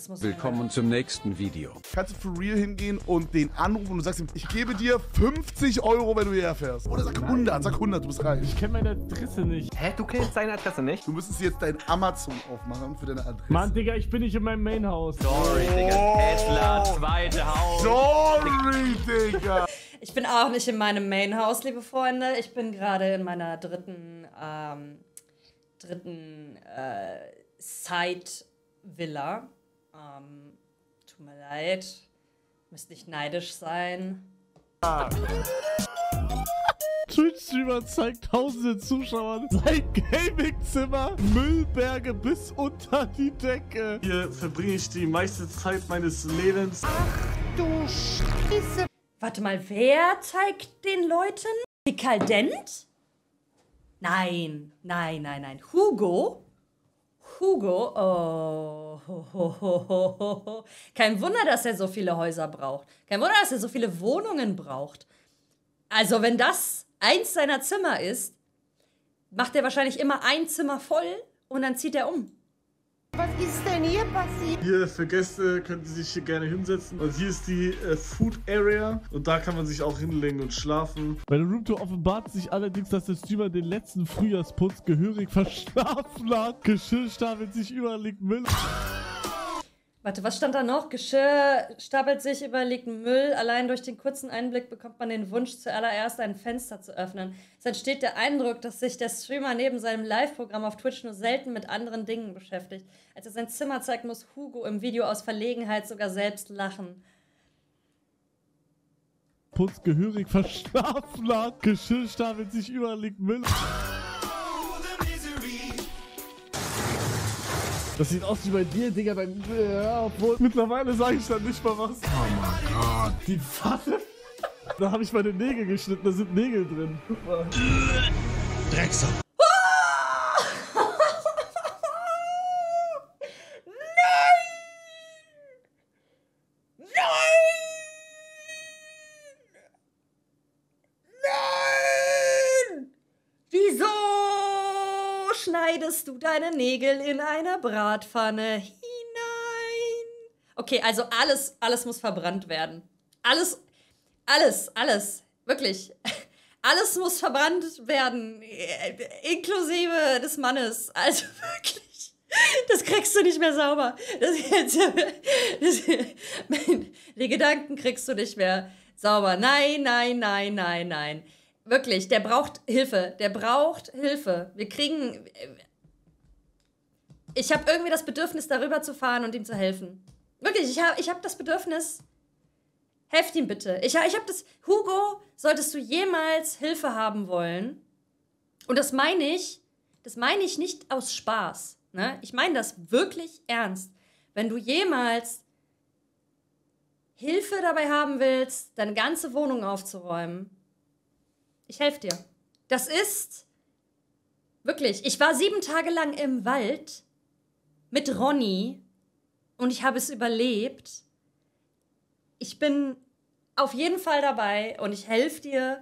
Das muss Willkommen zum nächsten Video. Kannst du for real hingehen und den anrufen und du sagst ihm, ich gebe dir 50 Euro, wenn du hierher fährst. Oder sag 100, sag 100, du bist reich. Ich kenne meine Adresse nicht. Hä, du kennst seine Adresse nicht? Du müsstest jetzt dein Amazon aufmachen für deine Adresse. Mann, Digga, ich bin nicht in meinem Mainhaus. Sorry, Digga. Tesla, zweite Haus. Sorry, Digga. Ich bin auch nicht in meinem Main-Haus, liebe Freunde. Ich bin gerade in meiner dritten Side-Villa. Tut mir leid. Müsst nicht neidisch sein. Twitch-Streamer zeigt tausende Zuschauern sein Gaming-Zimmer, Müllberge bis unter die Decke. Hier verbringe ich die meiste Zeit meines Lebens. Du Scheiße. Warte mal, wer zeigt den Leuten? Dekadent? Nein, nein, nein, nein. Hugo? Hugo? Oh. Kein Wunder, dass er so viele Häuser braucht. Kein Wunder, dass er so viele Wohnungen braucht. Also, wenn das eins seiner Zimmer ist, macht er wahrscheinlich immer ein Zimmer voll und dann zieht er um. Was ist denn hier passiert? Hier für Gäste können Sie sich hier gerne hinsetzen. Und hier ist die Food Area. Und da kann man sich auch hinlegen und schlafen. Bei der Roomtour offenbart sich allerdings, dass der Streamer den letzten Frühjahrsputz gehörig verschlafen hat. Geschirr stapelt sich, überall liegt Müll. Warte, was stand da noch? Geschirr stapelt sich, überliegt Müll. Allein durch den kurzen Einblick bekommt man den Wunsch, zuallererst ein Fenster zu öffnen. Es entsteht der Eindruck, dass sich der Streamer neben seinem Live-Programm auf Twitch nur selten mit anderen Dingen beschäftigt. Als er sein Zimmer zeigt, muss Hugo im Video aus Verlegenheit sogar selbst lachen. Putz gehörig verschlafen hat. Geschirr stapelt sich, überall liegt Müll. Das sieht aus wie bei dir, Digga, obwohl mittlerweile sage ich dann nicht mal was. Oh mein Gott. Die Pfanne. Da habe ich meine Nägel geschnitten, da sind Nägel drin. Guck mal. Drecksack. Wieso schneidest du deine Nägel in eine Bratpfanne hinein? Okay, also alles muss verbrannt werden. Alles, wirklich. Alles muss verbrannt werden, inklusive des Mannes. Also wirklich, das kriegst du nicht mehr sauber. Die Gedanken kriegst du nicht mehr sauber. Nein, nein, nein, nein, nein. Wirklich, der braucht Hilfe. Der braucht Hilfe. Wir kriegen... Ich habe irgendwie das Bedürfnis, darüber zu fahren und ihm zu helfen. Wirklich, ich hab das Bedürfnis... Helft ihm bitte. Ich hab das... Hugo, solltest du jemals Hilfe haben wollen, und das meine ich nicht aus Spaß, ne? Ich meine das wirklich ernst. Wenn du jemals Hilfe dabei haben willst, deine ganze Wohnung aufzuräumen, ich helfe dir. Das ist wirklich, ich war 7 Tage lang im Wald mit Ronny und ich habe es überlebt. Ich bin auf jeden Fall dabei und ich helfe dir,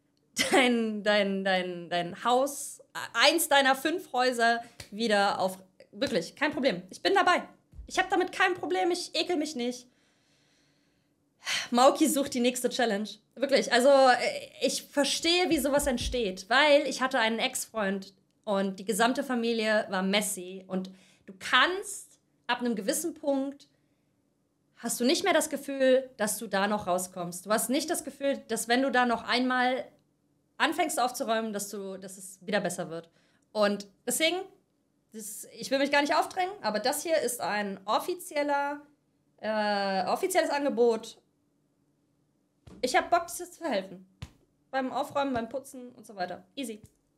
dein Haus, eins deiner 5 Häuser wieder auf... Wirklich, kein Problem. Ich bin dabei. Ich habe damit kein Problem, ich ekel mich nicht. Mauki sucht die nächste Challenge. Wirklich, also ich verstehe, wie sowas entsteht, weil ich hatte einen Ex-Freund und die gesamte Familie war messy und du kannst ab einem gewissen Punkt hast du nicht mehr das Gefühl, dass du da noch rauskommst. Du hast nicht das Gefühl, dass wenn du da noch einmal anfängst aufzuräumen, dass es wieder besser wird. Und deswegen, ich will mich gar nicht aufdrängen, aber das hier ist ein offizielles Angebot. Ich habe Bock, dir zu helfen. Beim Aufräumen, beim Putzen und so weiter. Easy.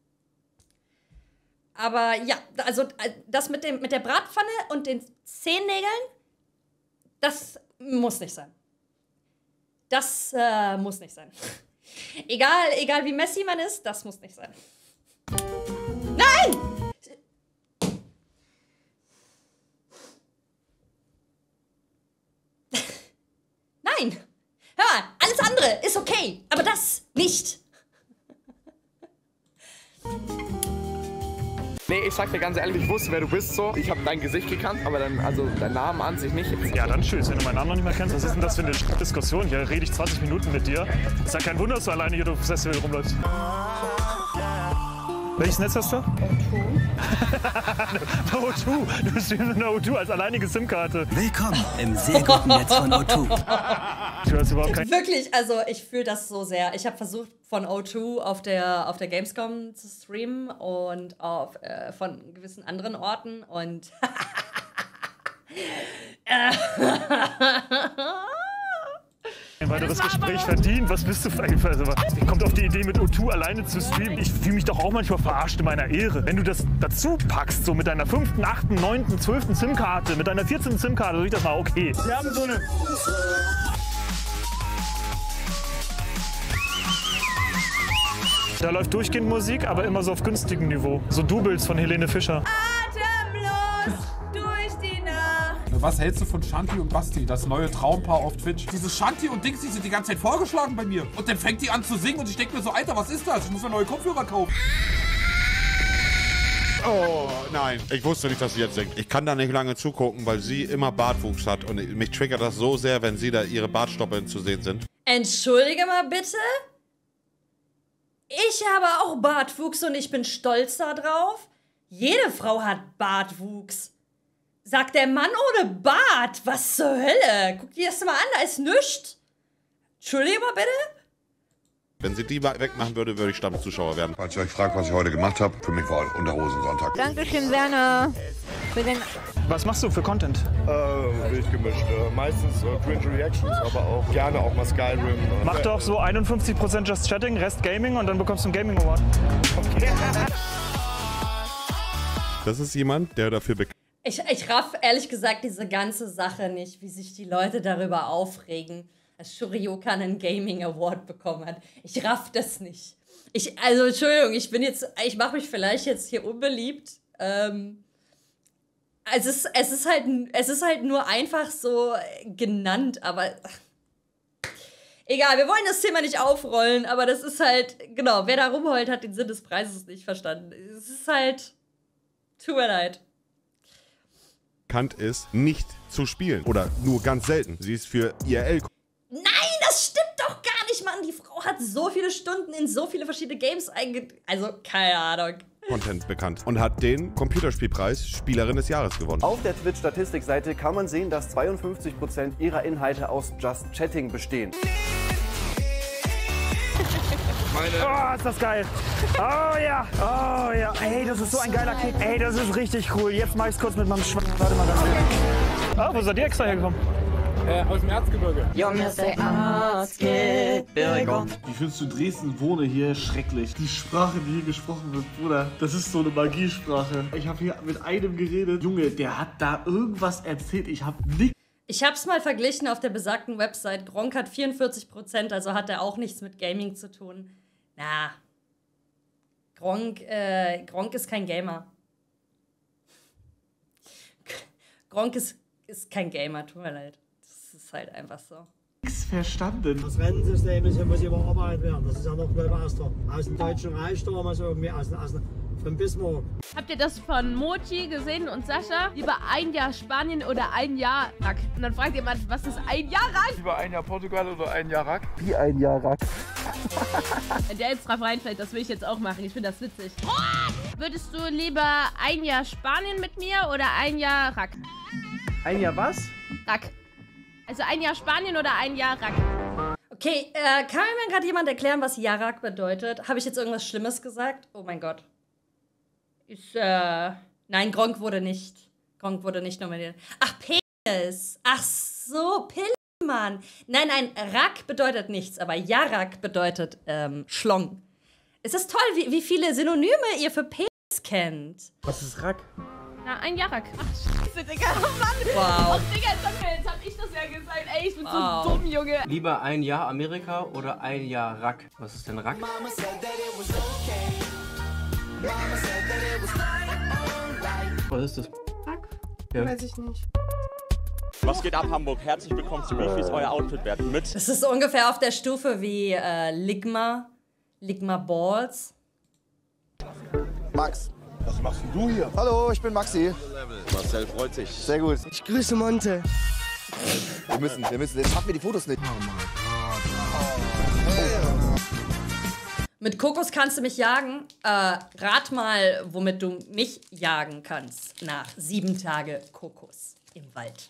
Aber ja, also das mit der Bratpfanne und den Zehennägeln, das muss nicht sein. Das muss nicht sein. Egal wie messy man ist, das muss nicht sein. Nein! Nein! Hör mal, alles andere ist okay, aber das nicht. Nee, ich sag dir ganz ehrlich, ich wusste, wer du bist so. Ich habe dein Gesicht gekannt, aber dann, also dein Namen an sich nicht. Ja, dann tschüss. Wenn du meinen Namen noch nicht mehr kennst, was ist denn das für eine Diskussion? Hier rede ich 20 Minuten mit dir. Ist ja kein Wunder, dass du alleine hier auf dem Festival rumläufst. Welches Netz hast du? O2. Du streamst in der O2 als alleinige SIM-Karte. Willkommen im sehr guten Netz von O2. Du hast überhaupt kein... Wirklich, also ich fühle das so sehr. Ich habe versucht, von O2 auf der Gamescom zu streamen und von gewissen anderen Orten und ein weiteres Gespräch verdient. Was bist du für ein... Also, wie kommt auf die Idee, mit O2 alleine zu streamen? Ich fühle mich doch auch manchmal verarscht in meiner Ehre. Wenn du das dazu packst, so mit deiner 5., 8., 9., 12. SIM-Karte, mit deiner 14. SIM-Karte, so ich das mal okay. Wir haben so eine... Da läuft durchgehend Musik, aber immer so auf günstigem Niveau. So Doubles von Helene Fischer. atemlos durch die Nacht. Was hältst du von Shanti und Basti, das neue Traumpaar auf Twitch? Diese Shanti und Dings, die sind die ganze Zeit vorgeschlagen bei mir. Und dann fängt die an zu singen und ich denke mir so, Alter, was ist das? Ich muss mir neue Kopfhörer kaufen. Oh, nein. Ich wusste nicht, dass sie jetzt singt. Ich kann da nicht lange zugucken, weil sie immer Bartwuchs hat. Und mich triggert das so sehr, wenn sie da ihre Bartstoppeln zu sehen sind. Entschuldige mal bitte? Ich habe auch Bartwuchs und ich bin stolz darauf. Jede Frau hat Bartwuchs. Sagt der Mann ohne Bart. Was zur Hölle? Guck dir das mal an, da ist nichts. Entschuldige mal bitte? Wenn sie die wegmachen würde, würde ich Stammzuschauer werden. Falls ihr euch fragt, was ich heute gemacht habe, für mich war Unterhosensonntag. Dankeschön, Werner. Für den Was machst du für Content? Wild gemischt. Meistens Cringe Reactions, aber auch gerne auch mal Skyrim. Mach doch so 51% Just Chatting, Rest Gaming und dann bekommst du einen Gaming Award. Okay. Das ist jemand, der dafür bekannt Ich raff ehrlich gesagt diese ganze Sache nicht, wie sich die Leute darüber aufregen, dass Shoryuka einen Gaming Award bekommen hat. Ich raff das nicht. Also Entschuldigung, ich mache mich vielleicht jetzt hier unbeliebt. Es ist halt nur einfach so genannt, aber egal, wir wollen das Thema nicht aufrollen, aber das ist halt, genau, wer da rumheult, hat den Sinn des Preises nicht verstanden. Es ist halt, tut mir leid. ist, nicht zu spielen. Oder nur ganz selten. Sie ist für IRL. Nein, das stimmt doch gar nicht, Mann. Die Frau hat so viele Stunden in so viele verschiedene Games also, keine Ahnung. Content bekannt und hat den Computerspielpreis Spielerin des Jahres gewonnen. Auf der Twitch-Statistikseite kann man sehen, dass 52% ihrer Inhalte aus Just Chatting bestehen. Oh, ist das geil. Oh ja, oh ja. Ey, das ist so ein geiler Kick. Ey, das ist richtig cool. Jetzt mach ich's kurz mit meinem Schwanz. Warte mal ganz kurz. Ah, wo seid ihr extra hergekommen? Aus dem Erzgebirge. Junge, der Erzgebirge. Wie findest du Dresden? Wohne hier schrecklich. Die Sprache, die hier gesprochen wird, Bruder, das ist so eine Magiesprache. Ich habe hier mit einem geredet. Junge, der hat da irgendwas erzählt. Ich habe nichts. Ich hab's mal verglichen auf der besagten Website. Gronkh hat 44%, also hat er auch nichts mit Gaming zu tun. Na, Gronkh ist kein Gamer. Gronkh ist kein Gamer, tut mir leid. Das ist halt einfach so. Nichts verstanden. Das Rentensystem muss überarbeitet werden. Das ist ja noch aus dem Deutschen Reich, da mal so von Bismarck. Habt ihr das von Mochi gesehen und Sascha? Lieber ein Jahr Spanien oder ein Jahr Rack? Und dann fragt jemand, was ist ein Jahr Rack? Lieber ein Jahr Portugal oder ein Jahr Rack? Wie ein Jahr Rack. Wenn der jetzt drauf reinfällt, das will ich jetzt auch machen. Ich finde das witzig. Würdest du lieber ein Jahr Spanien mit mir oder ein Jahr Rack? Ein Jahr was? Rack. Also ein Jahr Spanien oder ein Jahr Rack? Okay, kann mir gerade jemand erklären, was Jarak bedeutet? Habe ich jetzt irgendwas Schlimmes gesagt? Oh mein Gott. Nein, Gronkh wurde nicht nominiert. Ach, Penis. Ach so, Pillemann. Nein, Rack bedeutet nichts, aber Jarak bedeutet Schlong. Es ist toll, wie viele Synonyme ihr für Penis kennt. Was ist Rack? Na, ein Jahr Rack. Ach, scheiße, Digga. Oh Mann. Wow. Oh, Digga, jetzt hab ich das ja gesagt. Ey, ich bin so dumm, Junge. Lieber ein Jahr Amerika oder ein Jahr Rack? Was ist denn Rack? Was ist das? Rack? Ja. Weiß ich nicht. Was geht ab, Hamburg? Herzlich willkommen zu Wie ist euer Outfit wert? Mit. Das ist ungefähr auf der Stufe wie Ligma Balls. Max, Was machst denn du hier? Hallo, ich bin Maxi. Marcel freut sich. Sehr gut. Ich grüße Monte. Wir müssen, jetzt schaffen wir die Fotos nicht. Mit Kokos kannst du mich jagen. Rat mal, womit du mich jagen kannst nach 7 Tage Kokos im Wald.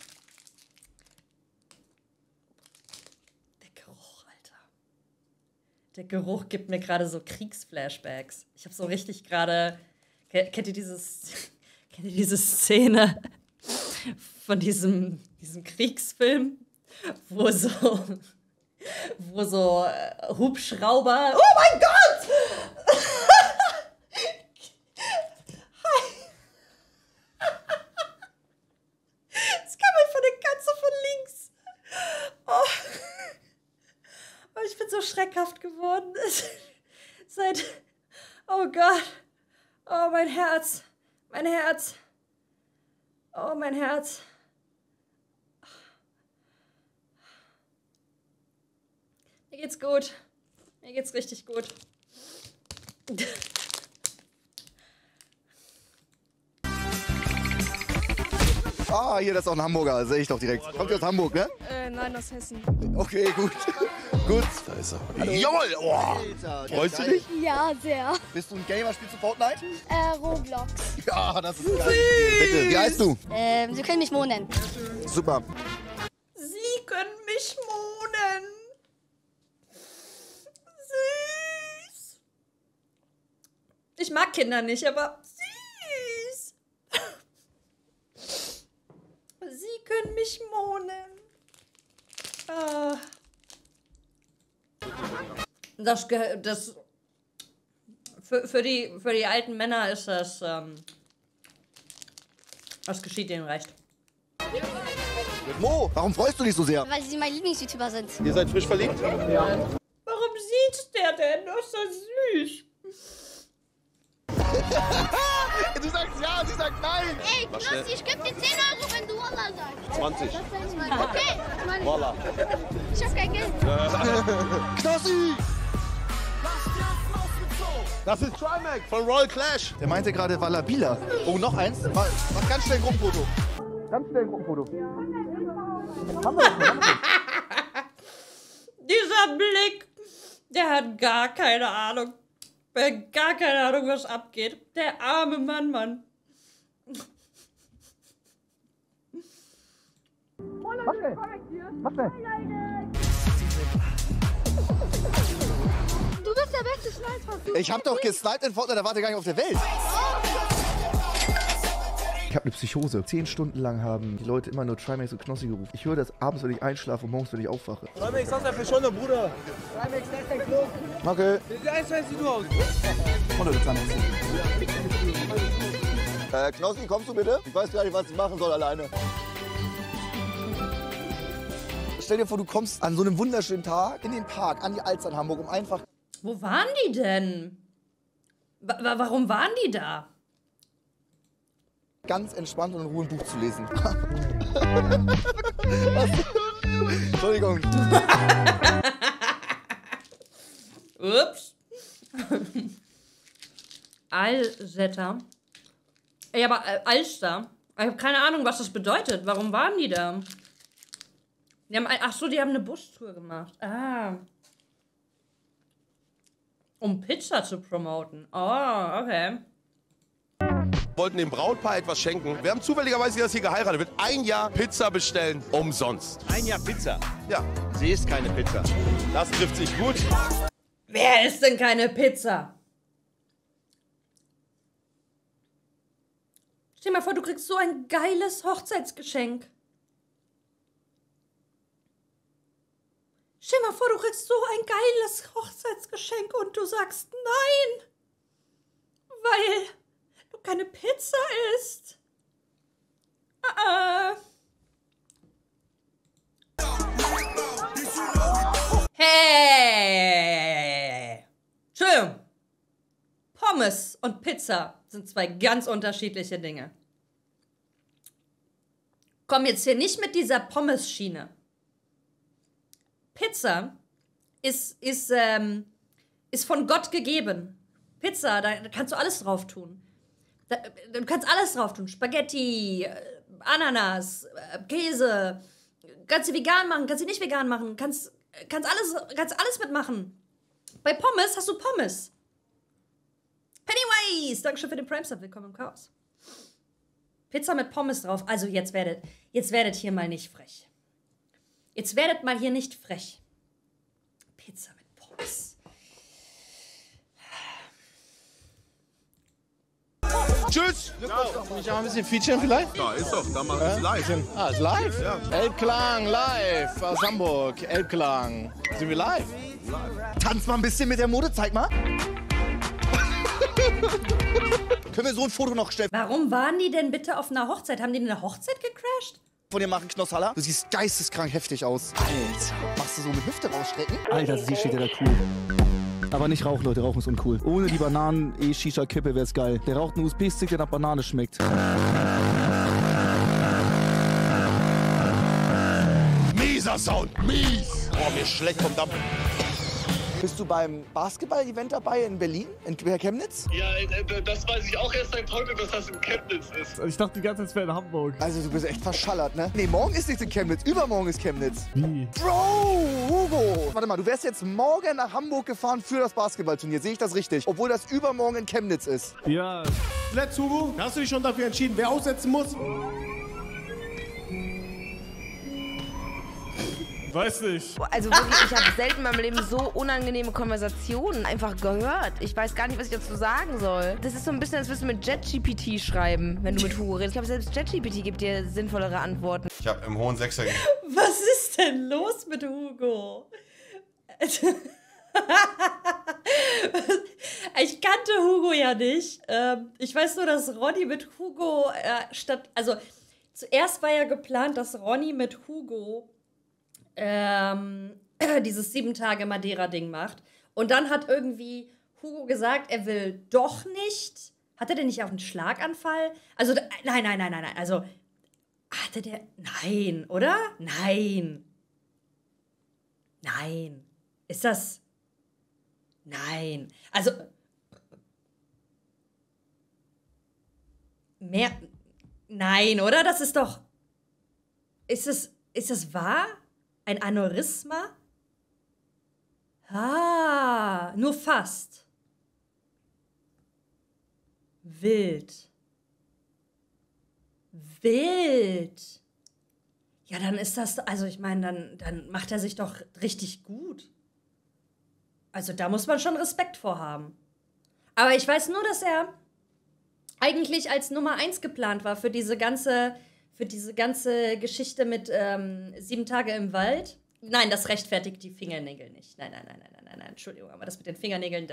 Der Geruch, Alter. Der Geruch gibt mir gerade so Kriegsflashbacks. Ich habe so richtig gerade... Kennt ihr diese Szene von diesem Kriegsfilm, wo so Hubschrauber... Oh mein Gott! Es kam einfach eine Katze von links. Oh. Ich bin so schreckhaft geworden. Oh Gott. Oh, mein Herz. Mein Herz. Oh, mein Herz. Mir geht's gut. Mir geht's richtig gut. Ah, hier, das ist auch ein Hamburger, sehe ich doch direkt. Kommt ihr aus Hamburg, ne? Nein, aus Hessen. Okay, gut. Gut. Da ist er. Jawohl! Oh. Freust du dich? Ja, sehr. Bist du ein Gamer, spielst du Fortnite? Roblox. Ja, das ist geil. Bitte, wie heißt du? Sie können mich Mo nennen. Super. Sie können mich mohnen. Süß. Ich mag Kinder nicht, aber süß. Sie können mich mohnen. Ah. Das für die alten Männer ist das, was geschieht, denen recht. Mo, warum freust du dich so sehr? Weil sie mein Lieblings-YouTuber sind. Ihr seid frisch verliebt? Ja. Warum sieht der denn? Das ist so süß. Du sagst ja, sie sagt nein. Ey, Knossi, ich geb dir 10 Euro, wenn du Wallah sagst. 20. Okay, ich meine, Wallah. ich hab kein Geld. Knossi! Das ist Trimac von Royal Clash. Der meinte gerade Wallabila. Oh, noch eins. Mach ganz schnell ein Gruppenfoto. Ganz schnell ein Gruppenfoto. Dieser Blick, der hat gar keine Ahnung. Gar keine Ahnung, was abgeht. Der arme Mann. Mach schnell. Mach schnell. Du bist der beste Sniper. Ich hab doch gesniped in Fortnite, da wart ihr gar nicht auf der Welt. Ich habe eine Psychose. 10 Stunden lang haben die Leute immer nur Trimax und Knossi gerufen. Ich höre das abends, wenn ich einschlafe und morgens, wenn ich aufwache. Trimax, das ist für schon, Bruder. Trimax, das ist dein Klo. Okay. Wie heißt du aus? Knossi, kommst du bitte? Ich weiß gar nicht, was ich machen soll alleine. Stell dir vor, du kommst an so einem wunderschönen Tag in den Park, an die Alster in Hamburg, um einfach... Wo waren die denn? Warum waren die da? Ganz entspannt und in Ruhe ein Buch zu lesen. Entschuldigung. Ups. Alsetter. Ey, aber Alster. Ich habe keine Ahnung, was das bedeutet. Warum waren die da? Die haben, ach so, die haben eine Bustour gemacht. Ah. Um Pizza zu promoten. Oh, okay. Wollten dem Brautpaar etwas schenken. Wir haben zufälligerweise das hier geheiratet. Wird 1 Jahr Pizza bestellen, umsonst. 1 Jahr Pizza? Ja. Sie ist keine Pizza. Das trifft sich gut. Wer isst denn keine Pizza? Stell dir mal vor, du kriegst so ein geiles Hochzeitsgeschenk. Stell dir mal vor, du kriegst so ein geiles Hochzeitsgeschenk und du sagst nein, weil du keine Pizza isst. Hey! Entschuldigung. Pommes und Pizza sind 2 ganz unterschiedliche Dinge. Komm jetzt hier nicht mit dieser Pommes-Schiene. Pizza ist von Gott gegeben. Pizza, da kannst du alles drauf tun. Du kannst alles drauf tun. Spaghetti, Ananas, Käse. Kannst du vegan machen, kannst du nicht vegan machen. Kannst alles mitmachen. Bei Pommes hast du Pommes. Pennywise! Dankeschön für den Prime-Sub. Willkommen im Chaos. Pizza mit Pommes drauf. Also jetzt werdet hier mal nicht frech. Jetzt werdet mal hier nicht frech. Pizza mit Pommes. Tschüss! Ich auch ein bisschen featuren vielleicht? Ja, ist doch. Da machen wir es live. Ist live? Ja. Elbklang live aus Hamburg. Elbklang. Sind wir live? Tanz mal ein bisschen mit der Mode, zeig mal. Können wir so ein Foto noch stellen? Warum waren die denn bitte auf einer Hochzeit? Haben die eine Hochzeit gecrashed? Von dir machen Knosshaller. Du siehst geisteskrank heftig aus. Alter, machst du so mit Hüfte rausstrecken? Alter, sie steht ja da cool. Aber nicht Rauch, Leute, Rauchen ist uncool. Ohne die Bananen-E-Shisha-Kippe wär's geil. Der raucht einen USB-Stick, der nach Banane schmeckt. Mieser Sound, mies! Boah, mir schlecht vom Dampf. Bist du beim Basketball-Event dabei in Berlin, in Chemnitz? Ja, das weiß ich auch erst seit heute, dass das in Chemnitz ist. Ich dachte die ganze Zeit, es wäre in Hamburg. Also du bist echt verschallert, ne? Nee, morgen ist nichts in Chemnitz, übermorgen ist Chemnitz. Wie? Bro, Hugo! Warte mal, du wärst jetzt morgen nach Hamburg gefahren für das Basketballturnier, sehe ich das richtig? Obwohl das übermorgen in Chemnitz ist. Ja. Let's, Hugo. Hast du dich schon dafür entschieden, wer aussetzen muss? Weiß nicht. Also wirklich, ich habe selten in meinem Leben so unangenehme Konversationen einfach gehört. Ich weiß gar nicht, was ich dazu sagen soll. Das ist so ein bisschen, als würdest du mit JetGPT schreiben, wenn du mit Hugo redest. Ich glaube, selbst JetGPT gibt dir sinnvollere Antworten. Ich habe im hohen Sechser... Was ist denn los mit Hugo? Ich kannte Hugo ja nicht. Ich weiß nur, dass Ronny mit Hugo also zuerst war ja geplant, dass Ronny mit Hugo dieses 7-Tage-Madeira-Ding macht. Und dann hat irgendwie Hugo gesagt, er will doch nicht. Hat er denn nicht auch einen Schlaganfall? Also, nein. Also, hatte der... Nein, oder? Nein. Nein. Ist das... Nein. Also... Mehr... Nein, oder? Das ist doch... Ist das wahr? Ein Aneurysma? Ah, nur fast. Wild. Ja, dann ist das, also ich meine, dann macht er sich doch richtig gut. Also da muss man schon Respekt vor haben. Aber ich weiß nur, dass er eigentlich als Nummer 1 geplant war für diese ganze Geschichte mit 7 Tage im Wald. Nein, das rechtfertigt die Fingernägel nicht. Nein, Entschuldigung, aber das mit den Fingernägeln...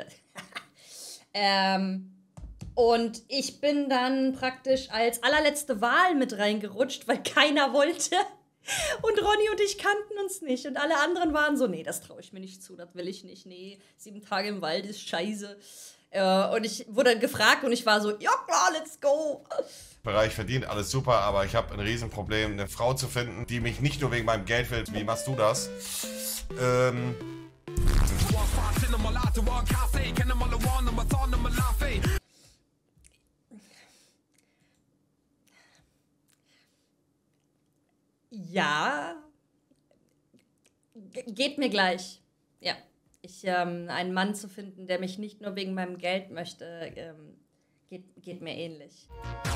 und ich bin dann praktisch als allerletzte Wahl mit reingerutscht, weil keiner wollte. Und Ronny und ich kannten uns nicht. Und alle anderen waren so, nee, das traue ich mir nicht zu, das will ich nicht. Nee, 7 Tage im Wald ist scheiße. Und ich wurde gefragt und ich war so, ja klar, let's go. Bereich verdient, alles super, aber ich habe ein Riesenproblem, eine Frau zu finden, die mich nicht nur wegen meinem Geld will. Wie machst du das? Ja. Geht mir gleich. Ja. Einen Mann zu finden, der mich nicht nur wegen meinem Geld möchte, geht mir ähnlich.